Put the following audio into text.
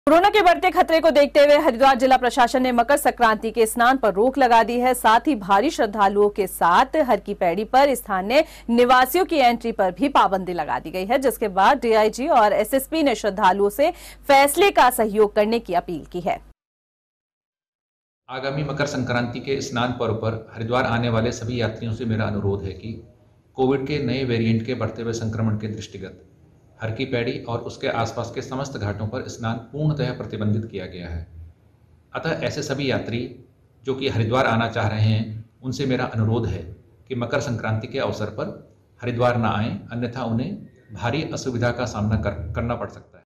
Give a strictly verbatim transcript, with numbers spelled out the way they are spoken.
Corona के बढ़ते खतरे को देखते हुए हरिद्वार जिला प्रशासन ने मकर संक्रांति के स्नान पर रोक लगा दी है। साथ ही भारी श्रद्धालुओं के साथ हर की पैड़ी पर स्थानीय निवासियों की एंट्री पर भी पाबंदी लगा दी गई है, जिसके बाद डीआईजी और एसएसपी ने श्रद्धालुओं से फैसले का सहयोग करने की अपील की है। आगामी मकर संक्रांति के स्नान पर्व पर हरिद्वार आने वाले सभी यात्रियों से मेरा अनुरोध है कि कोविड के नए वेरिएंट के बढ़ते हुए संक्रमण के दृष्टिगत हर की पैड़ी और उसके आसपास के समस्त घाटों पर स्नान पूर्णतः प्रतिबंधित किया गया है। अतः ऐसे सभी यात्री जो कि हरिद्वार आना चाह रहे हैं, उनसे मेरा अनुरोध है कि मकर संक्रांति के अवसर पर हरिद्वार न आएं, अन्यथा उन्हें भारी असुविधा का सामना कर, करना पड़ सकता है।